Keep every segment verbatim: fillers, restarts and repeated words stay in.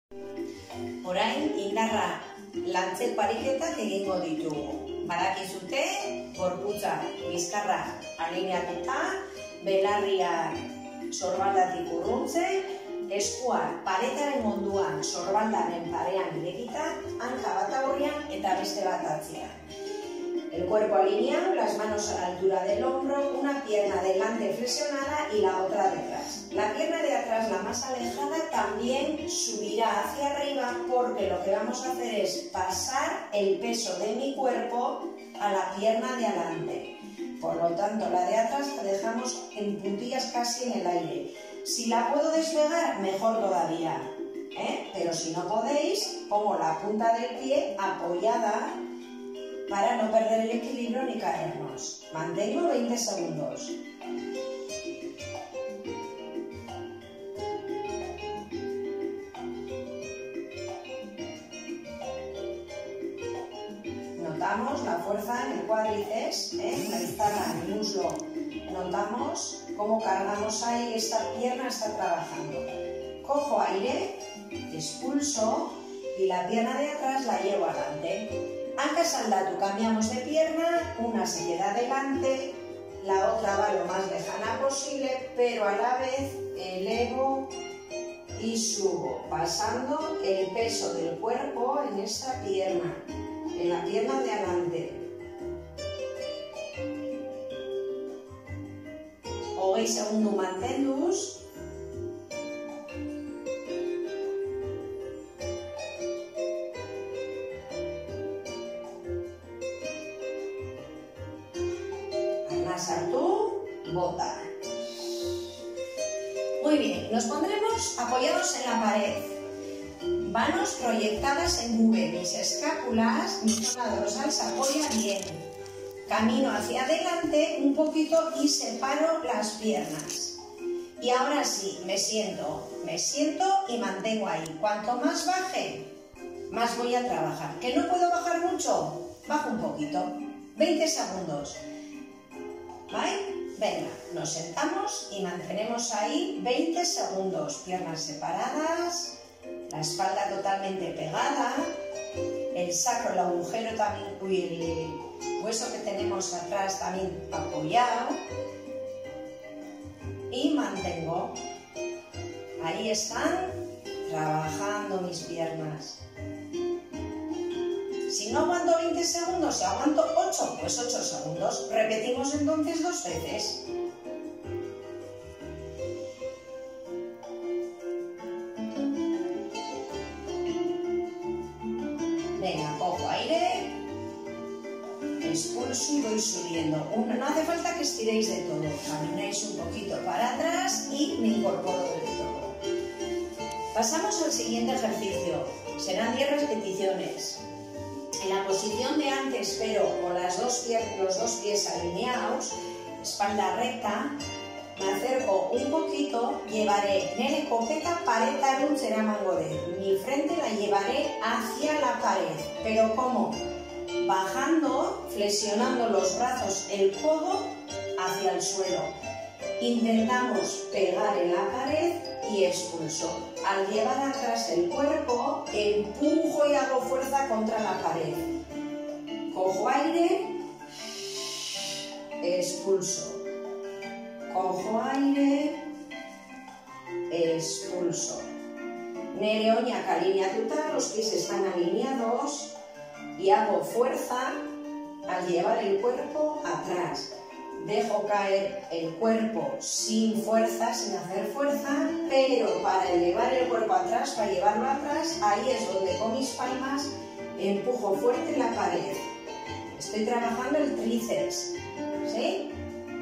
Orain indarra lantzeko ariketak egingo ditugu. Badakizute, gorputza bizkarra alineatuta, belarriak sorbaldatik urruntzen, eskuak paretaren onduan sorbaldaren parean irekita, hanka bat aurrean eta beste bat atzean. El cuerpo alineado, las manos a la altura del hombro, una pierna delante flexionada y la otra detrás. La pierna de atrás, la más alejada, también subirá hacia arriba porque lo que vamos a hacer es pasar el peso de mi cuerpo a la pierna de adelante. Por lo tanto, la de atrás la dejamos en puntillas casi en el aire. Si la puedo despegar, mejor todavía, ¿eh? Pero si no podéis, pongo la punta del pie apoyada para no perder el equilibrio ni caernos. Mantengo veinte segundos. Notamos la fuerza en el cuádriceps, ¿eh? La guitarra, en el muslo. Notamos cómo cargamos ahí, esta pierna está trabajando. Cojo aire, expulso y la pierna de atrás la llevo adelante. Anca saldatu, cambiamos de pierna, una se queda adelante, la otra va lo más lejana posible, pero a la vez elevo y subo, pasando el peso del cuerpo en esa pierna, en la pierna de adelante. Hogei segundu mantenduz. Sartú, bota. Muy bien, nos pondremos apoyados en la pared. Manos proyectadas en V, mis escápulas, mi zona dorsal se apoya bien. Camino hacia adelante un poquito y separo las piernas. Y ahora sí, me siento, me siento y mantengo ahí. Cuanto más baje, más voy a trabajar. ¿Que no puedo bajar mucho? Bajo un poquito. veinte segundos. ¿Vale? Venga, nos sentamos y mantenemos ahí veinte segundos. Piernas separadas, la espalda totalmente pegada, el sacro, el agujero también, uy, el hueso que tenemos atrás también apoyado. Y mantengo. Ahí están trabajando mis piernas. Si no aguanto veinte segundos, si aguanto ocho, pues ocho segundos. Repetimos entonces dos veces. Venga, cojo aire, expulso y voy subiendo. No hace falta que estiréis de todo. Camináis un poquito para atrás y me incorporo del todo. Pasamos al siguiente ejercicio. Serán diez repeticiones. En la posición de antes, pero con las dos pies, los dos pies alineados, espalda recta, me acerco un poquito, llevaré nere koketa paretaren zeramango dut. Mi frente la llevaré hacia la pared, pero ¿cómo? Bajando, flexionando los brazos, el codo hacia el suelo. Intentamos pegar en la pared y expulso. Al llevar atrás el cuerpo, empujo y hago fuerza contra la pared. Cojo aire, expulso. Cojo aire, expulso. Nere oinak alineatuta, los pies están alineados y hago fuerza al llevar el cuerpo atrás. Dejo caer el cuerpo sin fuerza, sin hacer fuerza, pero para elevar el cuerpo atrás, para llevarlo atrás, ahí es donde con mis palmas empujo fuerte la pared. Estoy trabajando el tríceps, ¿sí?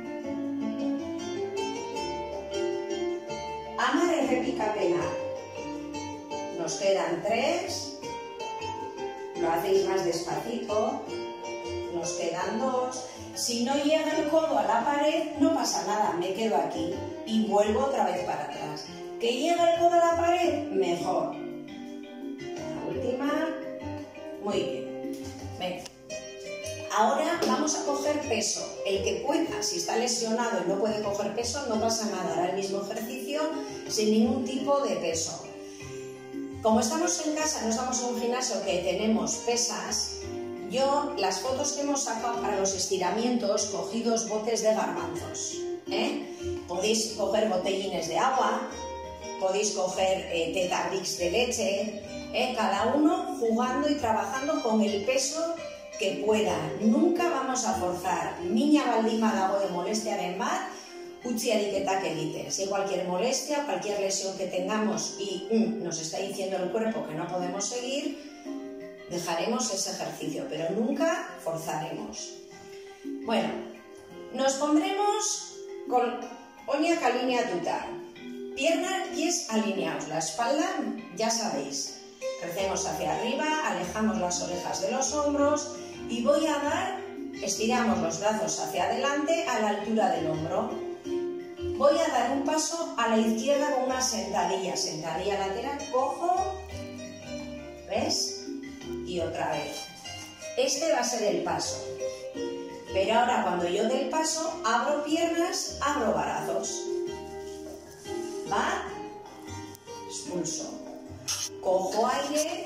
Hamar errepikapena. Nos quedan tres. Lo hacéis más despacito. Nos quedan dos. Si no llega el codo a la pared, no pasa nada, me quedo aquí y vuelvo otra vez para atrás. ¿Que llega el codo a la pared? Mejor. La última. Muy bien. Venga. Ahora vamos a coger peso. El que pueda, si está lesionado y no puede coger peso, no pasa nada. Hará el mismo ejercicio sin ningún tipo de peso. Como estamos en casa, no estamos en un gimnasio que tenemos pesas, yo las fotos que hemos sacado para los estiramientos cogí dos botes de garbanzos. ¿eh? Podéis coger botellines de agua, podéis coger eh, Tetabrix de leche, ¿eh? cada uno jugando y trabajando con el peso que pueda. Nunca vamos a forzar. Niña baldima dago de molestiaren bat, utzi ariketak egiten. Si hay cualquier molestia o cualquier lesión que tengamos y mm, nos está diciendo el cuerpo que no podemos seguir, dejaremos ese ejercicio, pero nunca forzaremos. Bueno, nos pondremos con oinak alineatuta, piernas, pies alineados, la espalda, ya sabéis, crecemos hacia arriba, alejamos las orejas de los hombros y voy a dar, estiramos los brazos hacia adelante a la altura del hombro. Voy a dar un paso a la izquierda con una sentadilla, sentadilla lateral, cojo, ¿ves? Y otra vez. Este va a ser el paso. Pero ahora cuando yo dé el paso, abro piernas, abro brazos. ¿Va? Expulso. Cojo aire,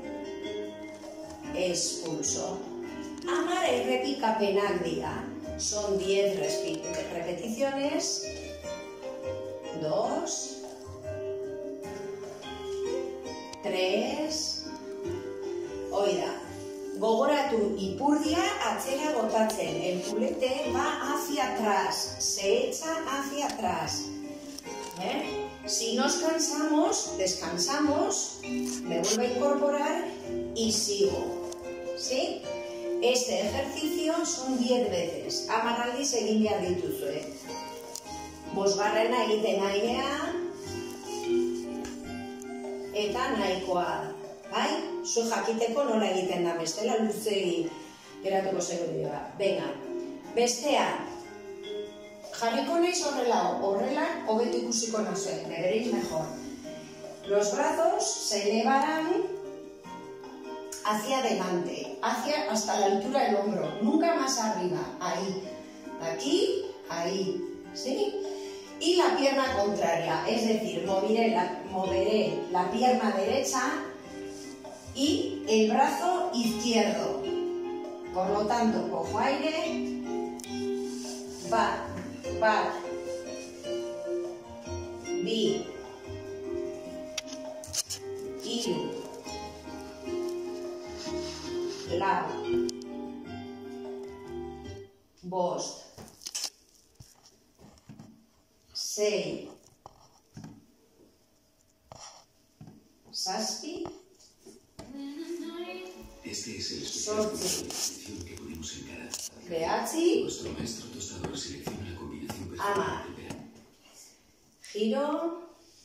expulso. Amar y repikapenak dira. Son diez repeticiones. Dos. Tres. Oida. Gogoratu ipurdia atzera botatzen. El culete va hacia atrás. Se echa hacia atrás. ¿Eh? Si nos cansamos, descansamos, me vuelvo a incorporar y sigo. ¿Sí? Este ejercicio son diez veces. Amarraldiz egin behar dituzue. Bosgarrena egiten airea eta nahikoa. Bai? Zu jakiteko nola egiten da, bestela luzegi geratuko zego bideoa. Venga, bestea. Jarriko naiz horrela, horrela, hobeto ikusiko nazue, me veréis mejor. Los brazos se elevarán hacia adelante, hacia hasta la altura del hombro, nunca más arriba, ahí, aquí, ahí, ¿sí? Y la pierna contraria, es decir, moveré la, moveré la pierna derecha y el brazo izquierdo. Por lo tanto, cojo aire, va. Bat, bi, hiru, lau, bost, sei, zazpi, este es el especial de selección que pudimos encarar. behatzi, Nuestro maestro tostador selecciona la combinación perfecta ama, del verano. giro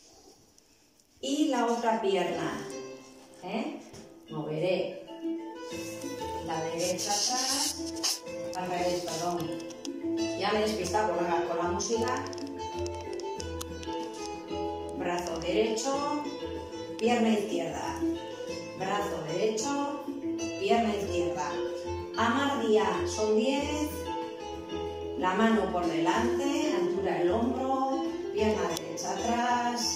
y la otra pierna. ¿Eh? Moveré la derecha atrás, al revés, perdón. Ya me he despistado con la, con la música. Brazo derecho, pierna izquierda. Brazo derecho, pierna izquierda. Amardía, son diez. La mano por delante, altura del hombro, pierna derecha atrás.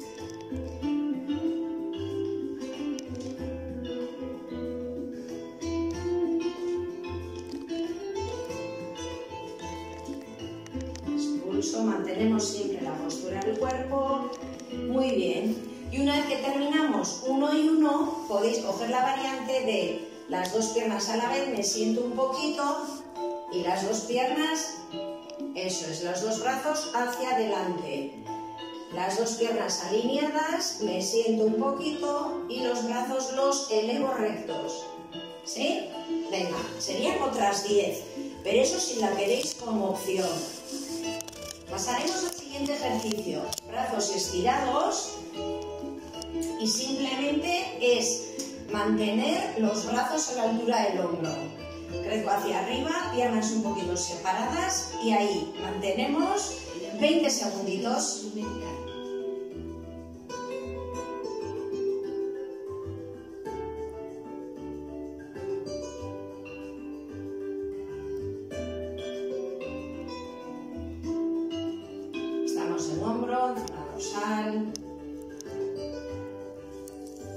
Expulso, mantenemos siempre la postura del cuerpo. Muy bien. Y una vez que terminamos uno y uno, podéis coger la variante de las dos piernas a la vez, me siento un poquito y las dos piernas, eso es, los dos brazos hacia adelante. Las dos piernas alineadas, me siento un poquito y los brazos los elevo rectos. ¿Sí? Venga, serían otras diez, pero eso si la queréis como opción. Pasaremos al siguiente ejercicio. Brazos estirados y simplemente es mantener los brazos a la altura del hombro. Crezco hacia arriba, piernas un poquito separadas y ahí mantenemos veinte segunditos. Estamos en hombro, zona dorsal.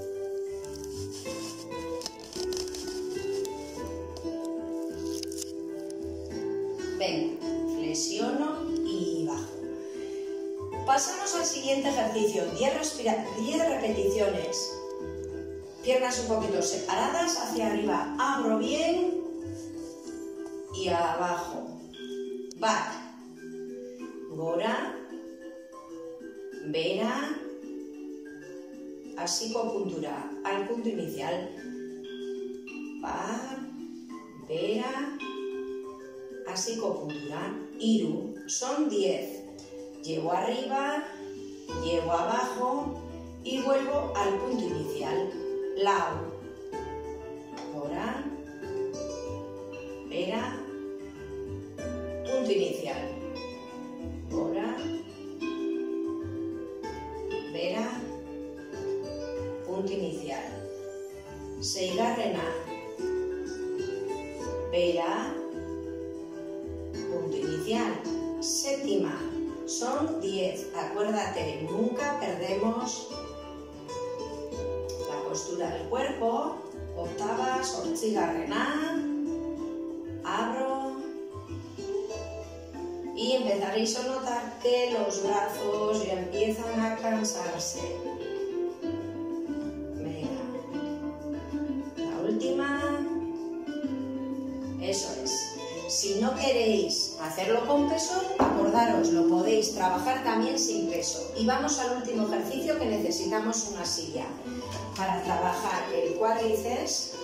Venga, flexiono y bajo. Pasamos al siguiente ejercicio, diez, respira- diez repeticiones. Piernas un poquito separadas, hacia arriba, abro bien y abajo. Bat, gora, bera, hasiko puntura, al punto inicial. Bat, bera, hasiko puntura, iru, son diez. Llevo arriba, llevo abajo y vuelvo al punto inicial. Lau, gora, bera, punto inicial. Gora, bera, punto inicial. Seigarrena, bera, punto inicial. Séptima, son diez. Acuérdate, nunca perdemos la postura del cuerpo. Octava, zortzigarrena, abro y empezaréis a notar que los brazos ya empiezan a cansarse. Venga, la última. Eso es. Si no queréis hacerlo con peso, acordaros, lo podéis trabajar también sin peso. Y vamos al último ejercicio, que necesitamos una silla para trabajar el cuádriceps.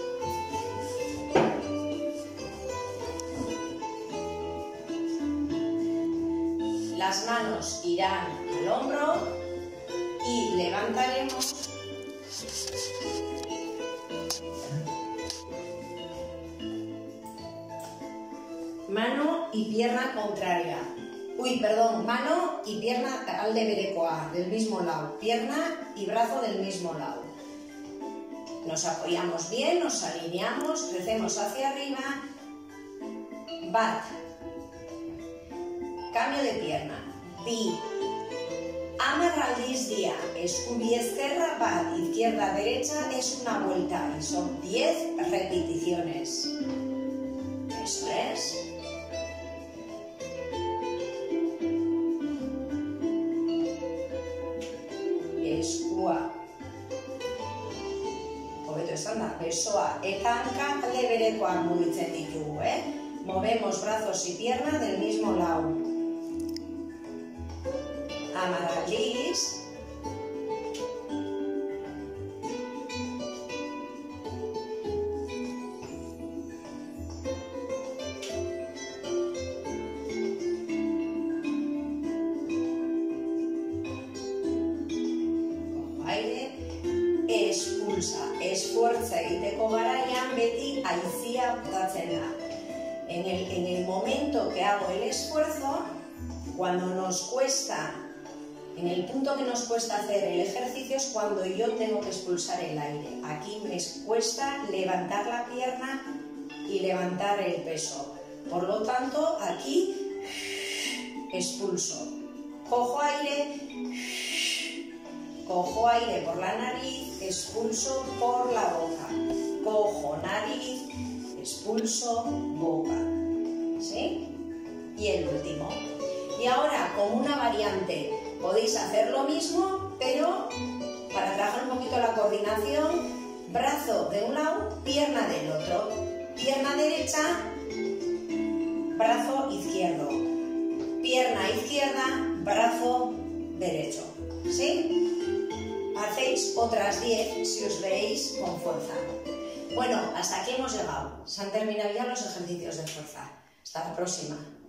Las manos irán al hombro y levantaremos mano y pierna contraria. Uy, perdón, mano y pierna alde berekoa, del mismo lado. Pierna y brazo del mismo lado. Nos apoyamos bien, nos alineamos, crecemos hacia arriba. Bat. Cambio de pierna. Bi. Hamar aldiz día. Eskubi ezkerra, bat. Izquierda, derecha, es una vuelta. Y son diez repeticiones. Eso es. Eskua. Hobeto esan da, besoa eta hanka alde berekoak mugitzen ditugu, eh? Movemos brazos y pierna del mismo lado. Hamar aldiz. Esfuerza egiteko garaian beti haizia botatzen da. En el, en el momento que hago el esfuerzo, cuando nos cuesta, en el punto que nos cuesta hacer el ejercicio es cuando yo tengo que expulsar el aire. Aquí me cuesta levantar la pierna y levantar el peso. Por lo tanto, aquí expulso. Cojo aire, cojo aire por la nariz, expulso por la boca. Cojo nariz, expulso boca. ¿Sí? Y el último. Y ahora, como una variante, podéis hacer lo mismo, pero para trabajar un poquito la coordinación, brazo de un lado, pierna del otro. Pierna derecha, brazo izquierdo. Pierna izquierda, brazo derecho. ¿Sí? Hacéis otras diez si os veis con fuerza. Bueno, hasta aquí hemos llegado. Se han terminado ya los ejercicios de fuerza. Hasta la próxima.